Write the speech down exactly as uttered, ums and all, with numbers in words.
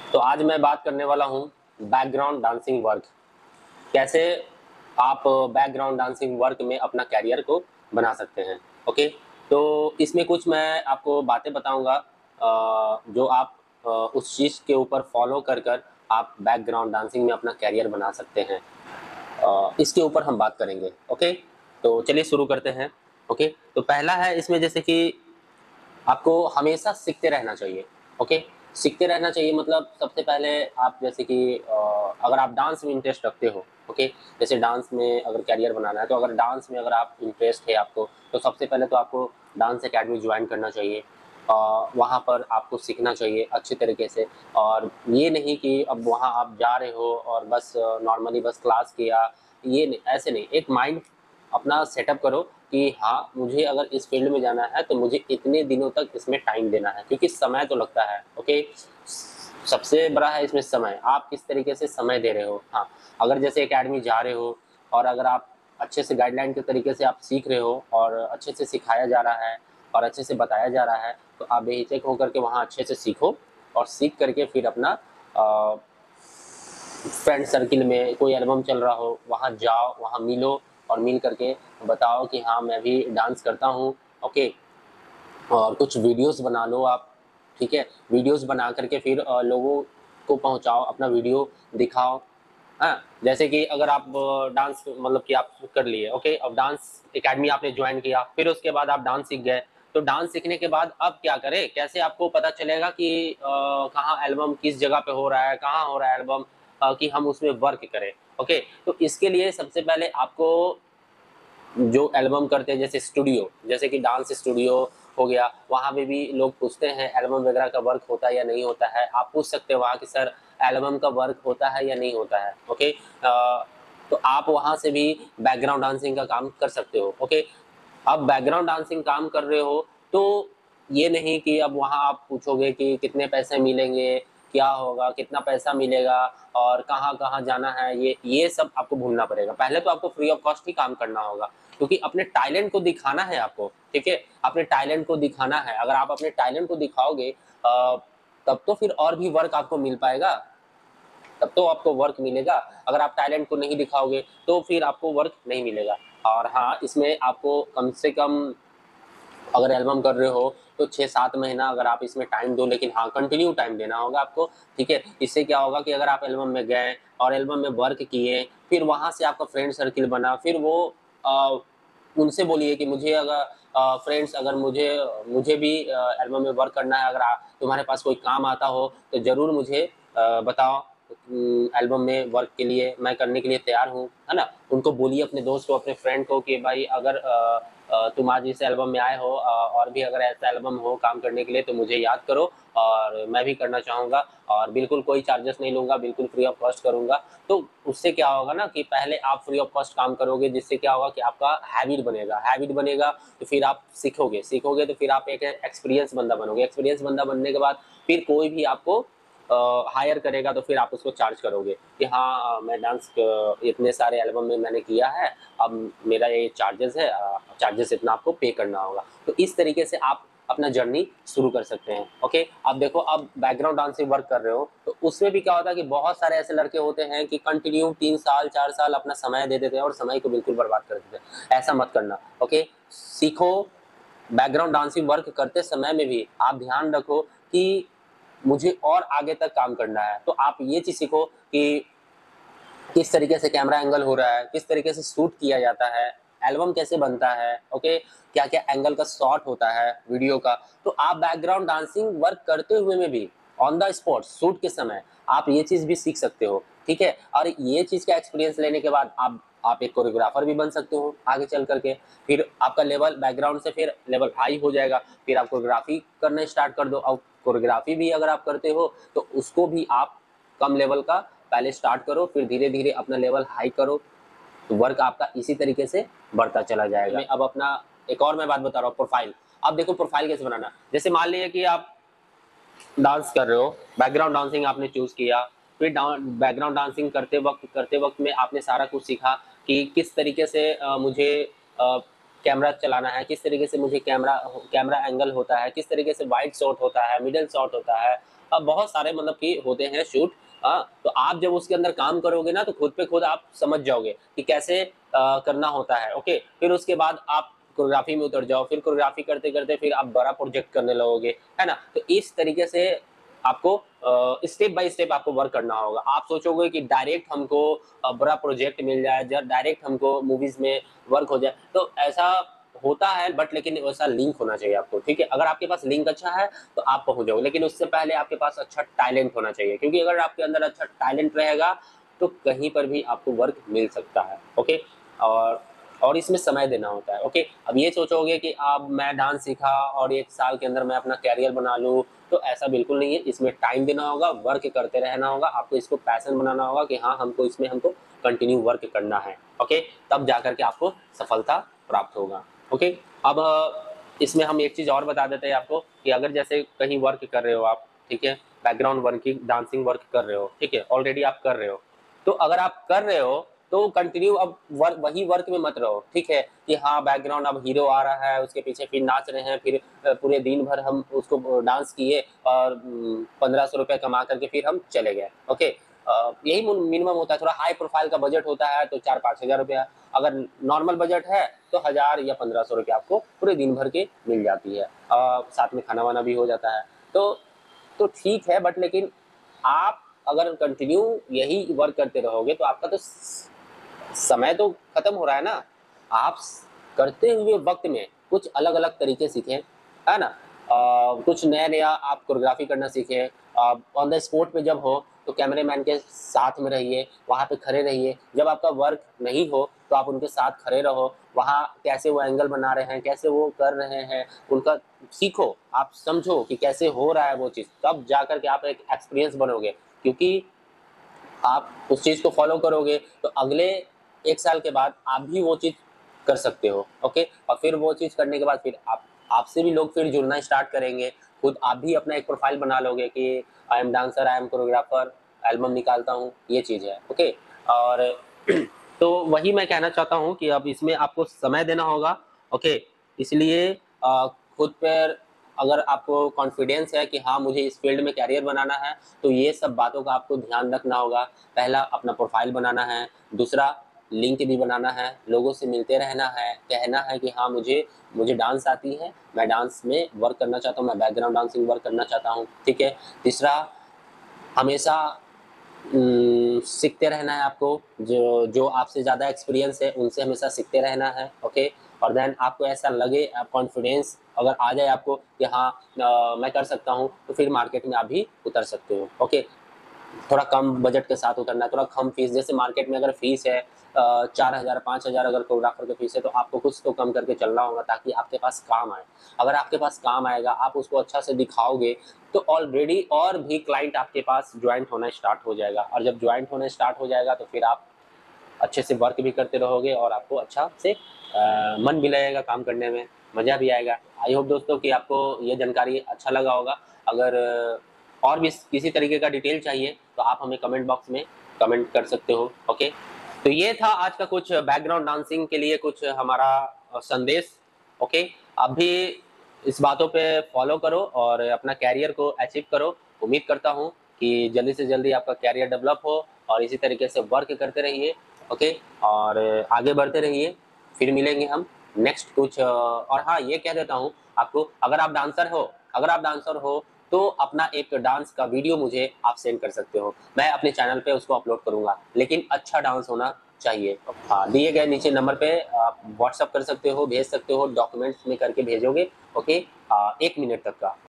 तो आज मैं बात करने वाला हूँ बैकग्राउंड डांसिंग वर्क। कैसे आप बैकग्राउंड डांसिंग वर्क में अपना करियर को बना सकते हैं। ओके, तो इसमें कुछ मैं आपको बातें बताऊंगा अ, जो आप अ, उस चीज़ के ऊपर फॉलो कर कर आप बैकग्राउंड डांसिंग में अपना करियर बना सकते हैं। अ, इसके ऊपर हम बात करेंगे। ओके, तो चलिए शुरू करते हैं। ओके, तो पहला है इसमें जैसे कि आपको हमेशा सीखते रहना चाहिए। ओके, सीखते रहना चाहिए मतलब सबसे पहले आप जैसे कि अ, अगर आप डांस में इंटरेस्ट रखते हो। ओके, जैसे डांस में अगर करियर बनाना है तो अगर डांस में अगर आप इंटरेस्ट है आपको, तो सबसे पहले तो आपको डांस एकेडमी ज्वाइन करना चाहिए। अ, वहाँ पर आपको सीखना चाहिए अच्छी तरीके से। और ये नहीं कि अब वहाँ आप जा रहे हो और बस नॉर्मली बस क्लास किया, ये नहीं, ऐसे नहीं। एक माइंड अपना सेटअप करो कि हाँ, मुझे अगर इस फ़ील्ड में जाना है तो मुझे इतने दिनों तक इसमें टाइम देना है, क्योंकि समय तो लगता है। ओके, सबसे बड़ा है इसमें समय, आप किस तरीके से समय दे रहे हो। हाँ, अगर जैसे एकेडमी जा रहे हो और अगर आप अच्छे से गाइडलाइन के तरीके से आप सीख रहे हो और अच्छे से सिखाया जा रहा है और अच्छे से बताया जा रहा है, तो आप बेहिचक होकर के वहाँ अच्छे से सीखो और सीख करके फिर अपना अ, फ्रेंड सर्किल में कोई एल्बम चल रहा हो, वहाँ जाओ, वहाँ मिलो और मिल करके बताओ कि हाँ, मैं भी डांस करता हूँ। ओके, और कुछ वीडियोस बना लो आप। ठीक है, वीडियोस बना करके फिर अ, लोगों को पहुँचाओ, अपना वीडियो दिखाओ। हाँ, जैसे कि अगर आप डांस मतलब कि आप कर लिए। ओके, अब डांस एकेडमी आपने ज्वाइन किया, फिर उसके बाद आप डांस सीख गए। तो डांस सीखने के बाद अब क्या करें, कैसे आपको पता चलेगा कि अ, कहाँ एल्बम किस जगह पे हो रहा है, कहाँ हो रहा है एल्बम, अ, कि हम उसमें वर्क करें। ओके, तो इसके लिए सबसे पहले आपको जो एल्बम करते हैं, जैसे स्टूडियो, जैसे कि डांस स्टूडियो हो गया, वहाँ पे भी लोग पूछते हैं एल्बम वगैरह का वर्क होता है या नहीं होता है। आप पूछ सकते हो वहाँ कि सर, एल्बम का वर्क होता है या नहीं होता है। ओके, अ, तो आप वहाँ से भी बैकग्राउंड डांसिंग का काम कर सकते हो। ओके, अब बैकग्राउंड डांसिंग काम कर रहे हो तो ये नहीं कि अब वहाँ आप पूछोगे कि कितने पैसे मिलेंगे, क्या होगा, कितना पैसा मिलेगा और कहाँ-कहाँ जाना है, ये ये सब आपको भूलना पड़ेगा। पहले तो आपको फ्री ऑफ कॉस्ट ही काम करना होगा, क्योंकि अपने टैलेंट को दिखाना है आपको। ठीक है? अपने टैलेंट को दिखाना है। अगर आप अपने टैलेंट को दिखाओगे अ, तब तो फिर और भी वर्क आपको मिल पाएगा। तब तो आपको वर्क मिलेगा। अगर आप टैलेंट को नहीं दिखाओगे तो फिर आपको वर्क नहीं मिलेगा। और हाँ, इसमें आपको कम से कम अगर एल्बम कर रहे हो तो छह सात महीना अगर आप इसमें टाइम दो, लेकिन हाँ, कंटिन्यू टाइम देना होगा आपको। ठीक है? इससे क्या होगा कि अगर आप एल्बम में गए और एल्बम में वर्क किए, फिर वहाँ से आपका फ्रेंड सर्किल बना, फिर वो अ, उनसे बोलिए कि मुझे अगर अ, फ्रेंड्स, अगर मुझे मुझे भी अ, एल्बम में वर्क करना है, अगर आ तुम्हारे पास कोई काम आता हो तो ज़रूर मुझे अ, बताओ। उम, एल्बम में वर्क के लिए मैं करने के लिए तैयार हूँ, है ना? उनको बोलिए, अपने दोस्त को, अपने फ्रेंड को कि भाई, अगर अ अ, तुम आज इस एल्बम में आए हो अ, और भी अगर ऐसा एल्बम हो काम करने के लिए तो मुझे याद करो और मैं भी करना चाहूँगा और बिल्कुल कोई चार्जेस नहीं लूँगा, बिल्कुल फ्री ऑफ कॉस्ट करूँगा। तो उससे क्या होगा ना कि पहले आप फ्री ऑफ कॉस्ट काम करोगे, जिससे क्या होगा कि आपका हैबिट बनेगा, हैबिट बनेगा तो फिर आप सीखोगे, सीखोगे तो फिर आप एक एक्सपीरियंस बंदा बनोगे, एक्सपीरियंस बंदा बनने के बाद फिर कोई भी आपको अ, हायर करेगा तो फिर आप उसको चार्ज करोगे कि हाँ, मैं डांस क इतने सारे एल्बम में मैंने किया है, अब मेरा ये चार्जेस है, अ, चार्जेस इतना आपको पे करना होगा। तो इस तरीके से आप अपना जर्नी शुरू कर सकते हैं। ओके, अब देखो, अब बैकग्राउंड डांसिंग वर्क कर रहे हो तो उसमें भी क्या होता है कि बहुत सारे ऐसे लड़के होते हैं कि कंटिन्यू तीन साल चार साल अपना समय दे देते हैं और समय को बिल्कुल बर्बाद कर देते हैं। ऐसा मत करना। ओके, सीखो। बैकग्राउंड डांसिंग वर्क करते समय में भी आप ध्यान रखो कि मुझे और आगे तक काम करना है। तो आप ये चीज़ सीखो कि किस तरीके से कैमरा एंगल हो रहा है, किस तरीके से शूट किया जाता है, एल्बम कैसे बनता है। ओके, क्या-क्या एंगल का शॉट होता है वीडियो का। तो आप बैकग्राउंड डांसिंग वर्क करते हुए में भी ऑन द स्पॉट शूट के समय आप ये चीज़ भी सीख सकते हो। ठीक है? और ये चीज़ का एक्सपीरियंस लेने के बाद आप आप एक कोरियोग्राफर भी बन सकते हो आगे चल कर के। फिर आपका लेवल बैकग्राउंड से फिर लेवल हाई हो जाएगा, फिर आप कोरियोग्राफी करना स्टार्ट कर दो। अब कोरियोग्राफी भी अगर आप करते हो तो उसको भी आप कम लेवल का पहले स्टार्ट करो, फिर धीरे-धीरे अपना लेवल हाई करो, तो वर्क आपका इसी तरीके से बढ़ता चला जाएगा। मैं अब अपना एक और मैं बात बता रहा हूँ, प्रोफाइल। अब देखो प्रोफाइल कैसे बनाना। जैसे मान लीजिए कि आप डांस कर रहे हो, बैकग्राउंड डांसिंग आपने चूज़ किया, फिर डां बैकग्राउंड डांसिंग करते वक़्त करते वक़्त में आपने सारा कुछ सीखा कि किस तरीके से अ, मुझे अ कैमरा चलाना है, किस तरीके से मुझे कैमरा कैमरा एंगल होता है, किस तरीके से वाइड शॉट होता है, मिडल शॉट होता है, अब बहुत सारे मतलब कि होते हैं शूट। हाँ, तो आप जब उसके अंदर काम करोगे ना तो खुद पे खुद आप समझ जाओगे कि कैसे अ, करना होता है। ओके, फिर उसके बाद आप कोरियोग्राफी में उतर जाओ, फिर कोरियोग्राफी करते-करते फिर आप बड़ा प्रोजेक्ट करने लगोगे, है ना? तो इस तरीके से आपको अ, स्टेप बाय स्टेप आपको वर्क करना होगा। आप सोचोगे कि डायरेक्ट हमको अ, बड़ा प्रोजेक्ट मिल जाए, ज डायरेक्ट हमको मूवीज़ में वर्क हो जाए, तो ऐसा होता है बट लेकिन वैसा लिंक होना चाहिए आपको, ठीक है? अगर आपके पास लिंक अच्छा है, तो आप पहुँच जाओगे, लेकिन उससे पहले आपके पास अच्छा टैलेंट होना चाहिए, क्योंकि अगर आपके अंदर अच्छा टैलेंट रहेगा, तो कहीं पर भी आपको वर्क मिल सकता है, ओके? और और इसमें समय देना होता है, ओके? अब ये सोचोगे कि अब मैं डांस सीखा और एक साल के अंदर मैं अपना करियर बना लूँ, तो ऐसा बिल्कुल नहीं है। इसमें टाइम देना होगा, वर्क करते रहना होगा, आपको इसको पैशन बनाना होगा कि हाँ, हमको इसमें हमको कंटिन्यू वर्क करना है, ओके? तब जाकर के आपको सफलता प्राप्त होगा, ओके? अब अ, इसमें हम एक चीज़ और बता देते हैं आपको कि अगर जैसे कहीं वर्क कर रहे हो आप, ठीक है? बैकग्राउंड वर्किंग डांसिंग वर्क कर रहे हो, ठीक है? ऑलरेडी आप कर रहे हो। तो अगर आप कर रहे हो, तो कंटिन्यू अब वर्क वही वर्क में मत रहो, ठीक है? कि हाँ, बैकग्राउंड अब हीरो आ रहा है, उसके पीछे फिर नाच रहे हैं, फिर अ, पूरे दिन भर हम उसको डांस किए और उम, पंद्रह सौ रुपए कमा करके फिर हम चले गए, ओके? अ, यही मुन मिनिमम होता है, थोड़ा हाई प्रोफाइल का बजट होता है तो चार पाँच हज़ार रुपया, अगर नॉर्मल बजट है तो हज़ार या पंद्रह सौ रुपया आपको पूरे दिन भर की मिल जाती है। अ, साथ में खाना-वाना भी हो जाता है। तो तो ठीक है, बट लेकिन आप अगर कंटिन्यू यही वर्क करते रहोगे तो आपका तो स समय तो खत्म हो रहा है ना। आप स करते हुए वक़्त में कुछ अलग-अलग तरीके सीखें, है ना? अ, कुछ नया-नया आप कोरियोग्राफ़ी करना सीखें। अ, ऑन द स्पॉट पे जब हो तो कैमरामैन के साथ में रहिए, वहाँ पे खड़े रहिए। जब आपका वर्क नहीं हो तो आप उनके साथ खड़े रहो, वहाँ कैसे वो एंगल बना रहे हैं, कैसे वो कर रहे हैं, उनका सीखो, आप समझो कि कैसे हो रहा है वो चीज़, तब जाकर के आप एक एक्सपीरियंस बनोगे। क्योंकि आप उस चीज़ को फ़ॉलो करोगे, तो अगले एक साल के बाद आप भी वो चीज़ कर सकते हो, ओके? और फिर वो चीज़ करने के बाद फिर आप आपसे भी लोग फिर जुड़ना स्टार्ट करेंगे। खुद आप भी अपना एक प्रोफ़ाइल बना लोगे कि I am dancer, I am choreographer, album निकालता हूँ, ये चीज़ है, ओके? और तो वही मैं कहना चाहता हूँ कि अब इसमें आपको समय देना होगा, ओके? इसलिए अ, खुद पर अगर आपको कॉन्फिडेंस है कि हाँ, मुझे इस फ़ील्ड में करियर बनाना है, तो ये सब बातों का आपको ध्यान रखना होगा। पहला अपना प्रोफ़ाइल बनाना है, दूसरा लिंक भी बनाना है, लोगों से मिलते रहना है, कहना है कि हाँ, मुझे मुझे डांस आती है, मैं डांस में वर्क करना चाहता हूँ, मैं बैकग्राउंड डांसिंग वर्क करना चाहता हूँ, ठीक है? तीसरा, हमेशा उम, सीखते रहना है आपको, जो जो आपसे ज़्यादा एक्सपीरियंस है, उनसे हमेशा सीखते रहना है, ओके? और देन आपको ऐसा लगे अ, कॉन्फिडेंस अगर आ जाए आपको कि हाँ अ, मैं कर सकता हूँ, तो फिर मार्केट में आप भी उतर सकते हो, ओके? थोड़ा कम बजट के साथ उतरना है, थोड़ा कम फ़ीस जैसे मार्केट में अगर फ़ीस है अ, चार हज़ार पाँच हज़ार अगर कोरियोग्राफर की फ़ीस है, तो आपको कुछ तो कम करके चलना होगा ताकि आपके पास काम आए। अगर आपके पास काम आएगा, आप उसको अच्छा से दिखाओगे, तो ऑलरेडी और भी क्लाइंट आपके पास जॉइंट होना स्टार्ट हो जाएगा और जब जॉइंट होना स्टार्ट हो जाएगा, तो फिर आप अच्छे से वर्क भी करते रहोगे और आपको अच्छा से अ, मन भी लगेगा काम करने में, मज़ा भी आएगा। आई होप दोस्तों कि आपको ये जानकारी अच्छा लगा होगा। अगर और भी किसी तरीके का डिटेल चाहिए, तो आप हमें कमेंट बॉक्स में कमेंट कर सकते हो, ओके? तो ये था आज का कुछ बैकग्राउंड डांसिंग के लिए कुछ हमारा अ, संदेश, ओके? आप भी इस बातों पे फ़ॉलो करो और अपना करियर को अचीव करो। उम्मीद करता हूँ कि जल्दी से जल्दी आपका करियर डेवलप हो और इसी तरीके से वर्क करते रहिए, ओके? और आगे बढ़ते रहिए। फिर मिलेंगे हम नेक्स्ट कुछ अ, और हाँ, ये कह देता हूँ आपको, अगर आप डांसर हो अगर आप डांसर हो, तो अपना एक डांस का वीडियो मुझे आप सेंड कर सकते हो। मैं अपने चैनल पे उसको अपलोड करूँगा, लेकिन अच्छा डांस होना चाहिए। हाँ, दिए गए नीचे नंबर पे आप व्हाट्सएप कर सकते हो, भेज सकते हो, डॉक्यूमेंट्स में करके भेजोगे, ओके? अ, एक मिनट तक का।